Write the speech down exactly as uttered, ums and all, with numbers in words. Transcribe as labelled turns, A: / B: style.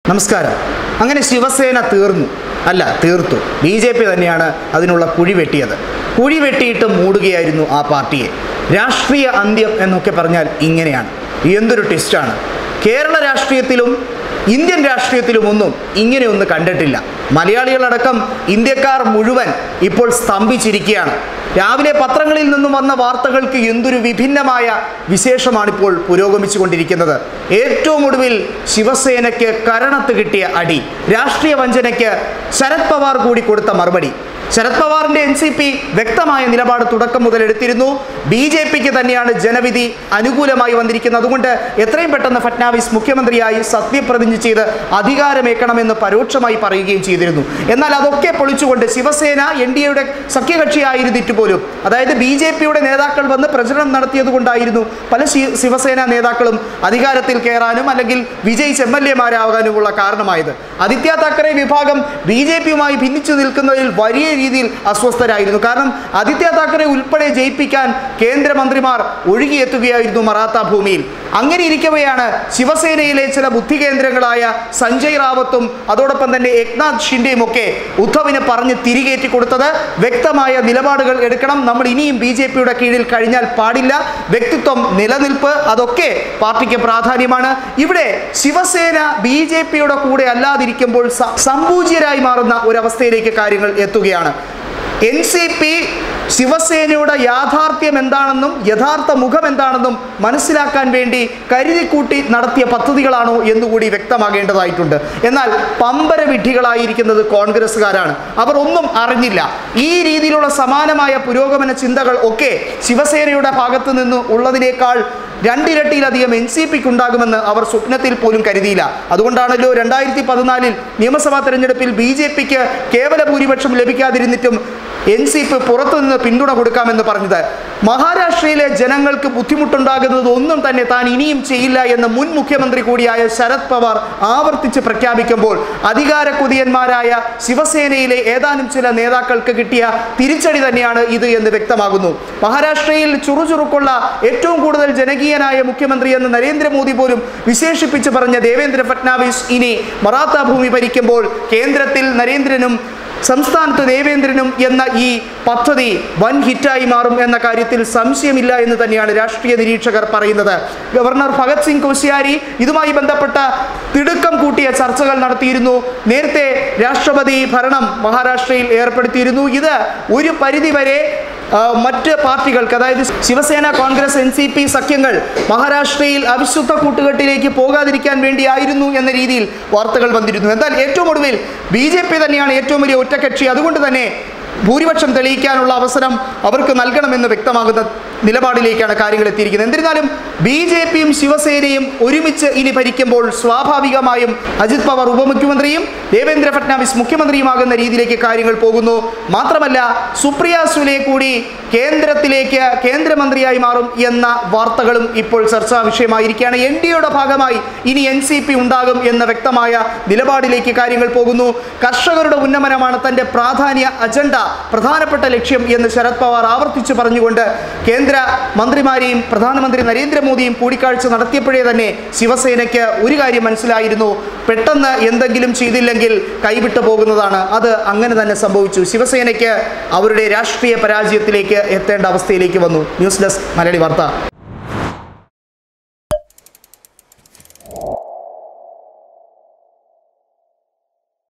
A: നമസ്കാരം. അങ്ങനെ ശിവസേന തീർന്നു അല്ല തീർത്തു. ബി ജെ പി തന്നെയാണ് അതിനുള്ള കുഴി വെട്ടിയത്. കുഴി വെട്ടിയിട്ട് മൂടുകയായിരുന്നു ആ പാർട്ടിയെ. രാഷ്ട്രീയ അന്ത്യം എന്നൊക്കെ പറഞ്ഞാൽ ഇങ്ങനെയാണ്. എന്തൊരു ട്വിസ്റ്റാണ്! കേരള രാഷ്ട്രീയത്തിലും ഇന്ത്യൻ രാഷ്ട്രീയത്തിലും ഒന്നും ഇങ്ങനെയൊന്നും കണ്ടിട്ടില്ല. മലയാളികളടക്കം ഇന്ത്യക്കാർ മുഴുവൻ ഇപ്പോൾ സ്തംഭിച്ചിരിക്കുകയാണ്. രാവിലെ പത്രങ്ങളിൽ നിന്നും വന്ന വാർത്തകൾക്ക് എന്തൊരു വിഭിന്നമായ വിശേഷമാണിപ്പോൾ പുരോഗമിച്ചുകൊണ്ടിരിക്കുന്നത്. ഏറ്റവും ഒടുവിൽ ശിവസേനയ്ക്ക് കരണത്ത് കിട്ടിയ അടി, രാഷ്ട്രീയ വഞ്ചനയ്ക്ക് ശരത് പവാർ കൂടി കൊടുത്ത മറുപടി. ശരത് പവാറിന്റെ എൻ സി പി വ്യക്തമായ നിലപാട് തുടക്കം മുതൽ എടുത്തിരുന്നു. ബി ജെ പിക്ക് തന്നെയാണ് ജനവിധി അനുകൂലമായി വന്നിരിക്കുന്നത്. അതുകൊണ്ട് എത്രയും പെട്ടെന്ന് ഫട്നാവിസ് മുഖ്യമന്ത്രിയായി സത്യപ്രതിജ്ഞ ചെയ്ത് അധികാരമേക്കണമെന്ന് പരോക്ഷമായി പറയുകയും ചെയ്തിരുന്നു. എന്നാൽ അതൊക്കെ പൊളിച്ചുകൊണ്ട് ശിവസേന എൻ ഡി എയുടെ സഖ്യകക്ഷിയായിരുന്നിട്ട് പോലും, അതായത് ബി ജെ പിയുടെ നേതാക്കൾ വന്ന് പ്രചരണം നടത്തിയത് കൊണ്ടായിരുന്നു പല ശിവസേന നേതാക്കളും അധികാരത്തിൽ കയറാനും അല്ലെങ്കിൽ വിജയിച്ച് എം എൽ എമാരാകാനുമുള്ള കാരണമായത്. ആദിത്യ താക്കറെ വിഭാഗം ബി ജെ പിയുമായി ഭിന്നിച്ചു നിൽക്കുന്നതിൽ വലിയ രീതിയിൽ അസ്വസ്ഥരായിരുന്നു. കാരണം ആദിത്യ താക്കറെ ഉൾപ്പെടെ ജയിപ്പിക്കാൻ കേന്ദ്രമന്ത്രിമാർ ഒഴുകിയെത്തുകയായിരുന്നു മറാത്ത ഭൂമിയിൽ. അങ്ങനെ ഇരിക്കവെയാണ് ശിവസേനയിലെ ചില ബുദ്ധി കേന്ദ്രങ്ങളായ സഞ്ജയ് റാവത്തും അതോടൊപ്പം തന്നെ ഏക്നാഥ് ഷിൻഡെയും ഒക്കെ ഉദ്ധവിന് പറഞ്ഞ് തിരികേറ്റി കൊടുത്തത്. വ്യക്തമായ നിലപാടുകൾ എടുക്കണം, നമ്മൾ ഇനിയും ബി ജെ പിയുടെ കീഴിൽ കഴിഞ്ഞാൽ പാടില്ല, വ്യക്തിത്വം, നിലനിൽപ്പ്, അതൊക്കെ പാർട്ടിക്ക് പ്രാധാന്യമാണ്. ഇവിടെ ശിവസേന ബി ജെ പിയുടെ കൂടെ അല്ലാതിരിക്കുമ്പോൾ സംപൂജ്യരായി മാറുന്ന ഒരവസ്ഥയിലേക്ക് കാര്യങ്ങൾ എത്തുകയാണ്. എൻ സി പി ശിവസേനയുടെ യാഥാർത്ഥ്യം എന്താണെന്നും യഥാർത്ഥ മുഖം എന്താണെന്നും മനസ്സിലാക്കാൻ വേണ്ടി കരുതിക്കൂട്ടി നടത്തിയ പദ്ധതികളാണോ എന്നുകൂടി വ്യക്തമാകേണ്ടതായിട്ടുണ്ട്. എന്നാൽ പമ്പര വിഡ്ഢികളായിരിക്കുന്നത് കോൺഗ്രസ്സുകാരാണ്. അവർ ഒന്നും അറിഞ്ഞില്ല. ഈ രീതിയിലുള്ള സമാനമായ പുരോഗമന ചിന്തകൾ ഒക്കെ ശിവസേനയുടെ ഭാഗത്ത് നിന്ന് ഉള്ളതിനേക്കാൾ രണ്ടിരട്ടിയിലധികം എൻ സി പിക്ക് ഉണ്ടാകുമെന്ന് അവർ സ്വപ്നത്തിൽ പോലും കരുതിയില്ല. അതുകൊണ്ടാണല്ലോ രണ്ടായിരത്തി പതിനാലിൽ നിയമസഭാ തെരഞ്ഞെടുപ്പിൽ ബി ജെ പിക്ക് കേവല ഭൂരിപക്ഷം ലഭിക്കാതിരുന്നിട്ടും എൻ സി പി പുറത്തുനിന്ന് പിന്തുണ കൊടുക്കാമെന്ന് പറഞ്ഞത്. മഹാരാഷ്ട്രയിലെ ജനങ്ങൾക്ക് ബുദ്ധിമുട്ടുണ്ടാകുന്നത് ഒന്നും തന്നെ താൻ ഇനിയും ചെയ്യില്ല എന്ന് മുൻ മുഖ്യമന്ത്രി കൂടിയായ ശരത് പവാർ ആവർത്തിച്ച് പ്രഖ്യാപിക്കുമ്പോൾ അധികാര കുതിയന്മാരായ ശിവസേനയിലെ ഏതാനും ചില നേതാക്കൾക്ക് കിട്ടിയ തിരിച്ചടി തന്നെയാണ് ഇത് എന്ന് വ്യക്തമാകുന്നു. മഹാരാഷ്ട്രയിൽ ചുറുചുറുക്കുള്ള ഏറ്റവും കൂടുതൽ ജനകീയനായ മുഖ്യമന്ത്രി എന്ന് നരേന്ദ്രമോദി പോലും വിശേഷിപ്പിച്ച് പറഞ്ഞ ദേവേന്ദ്ര ഫട്നാവിസ് ഇനി മറാത്ത ഭൂമി ഭരിക്കുമ്പോൾ കേന്ദ്രത്തിൽ നരേന്ദ്രനും സംസ്ഥാനത്ത് ദേവേന്ദ്രനും എന്ന ഈ പദ്ധതി വൻ ഹിറ്റായി മാറും എന്ന കാര്യത്തിൽ സംശയമില്ല എന്ന് തന്നെയാണ് രാഷ്ട്രീയ നിരീക്ഷകർ പറയുന്നത്. ഗവർണർ ഭഗത് സിംഗ് കോശ്യാരി ഇതുമായി ബന്ധപ്പെട്ട തിടുക്കം കൂട്ടിയ ചർച്ചകൾ നടത്തിയിരുന്നു. നേരത്തെ രാഷ്ട്രപതി ഭരണം മഹാരാഷ്ട്രയിൽ ഏർപ്പെടുത്തിയിരുന്നു. ഇത് ഒരു പരിധിവരെ മറ്റ് പാർട്ടികൾക്ക്, അതായത് Shiv Sena, Congress, N C P സഖ്യങ്ങൾ മഹാരാഷ്ട്രയിൽ അവിശുദ്ധ കൂട്ടുകെട്ടിലേക്ക് പോകാതിരിക്കാൻ വേണ്ടിയായിരുന്നു എന്ന രീതിയിൽ വാർത്തകൾ വന്നിരുന്നു. എന്നാൽ ഏറ്റവും ഒടുവിൽ ബി ജെ പി തന്നെയാണ് ഏറ്റവും വലിയ ഒറ്റക്കക്ഷി. അതുകൊണ്ട് തന്നെ ഭൂരിപക്ഷം തെളിയിക്കാനുള്ള അവസരം അവർക്ക് നൽകണമെന്ന് വ്യക്തമാകുന്ന നിലപാടിലേക്കാണ് കാര്യങ്ങൾ എത്തിയിരിക്കുന്നത്. എന്നിരുന്നാലും ബി ജെ പിയും ശിവസേനയും ഒരുമിച്ച് ഇനി ഭരിക്കുമ്പോൾ സ്വാഭാവികമായും അജിത് പവാർ ഉപമുഖ്യമന്ത്രിയും ദേവേന്ദ്ര ഫട്നാവിസ് മുഖ്യമന്ത്രിയുമാകുന്ന രീതിയിലേക്ക് കാര്യങ്ങൾ പോകുന്നു. മാത്രമല്ല സുപ്രിയ സുലെ കൂടി കേന്ദ്രത്തിലേക്ക് കേന്ദ്രമന്ത്രിയായി മാറും എന്ന വാർത്തകളും ഇപ്പോൾ ചർച്ചാ വിഷയമായിരിക്കുകയാണ്. എൻ ഡി എയുടെ ഭാഗമായി ഇനി എൻ സി പി ഉണ്ടാകും എന്ന വ്യക്തമായ നിലപാടിലേക്ക് കാര്യങ്ങൾ പോകുന്നു. കർഷകരുടെ ഉന്നമനമാണ് തൻ്റെ പ്രാധാന്യ അജണ്ട, പ്രധാനപ്പെട്ട ലക്ഷ്യം എന്ന് ശരത് പവാർ ആവർത്തിച്ചു പറഞ്ഞുകൊണ്ട് കേന്ദ്ര മന്ത്രിമാരെയും പ്രധാനമന്ത്രി നരേന്ദ്രമോദിയും കൂടിക്കാഴ്ച നടത്തിയപ്പോഴേ തന്നെ ശിവസേനയ്ക്ക് ഒരു കാര്യം മനസ്സിലായിരുന്നു, പെട്ടെന്ന് എന്തെങ്കിലും ചെയ്തില്ലെങ്കിൽ കൈവിട്ടു പോകുന്നതാണ്. അത് അങ്ങനെ തന്നെ സംഭവിച്ചു. ശിവസേനയ്ക്ക് അവരുടെ രാഷ്ട്രീയ പരാജയത്തിലേക്ക് എത്തേണ്ട അവസ്ഥയിലേക്ക് വന്നു. ന്യൂസ് ഡെസ്ക് മലയാളി വാർത്ത.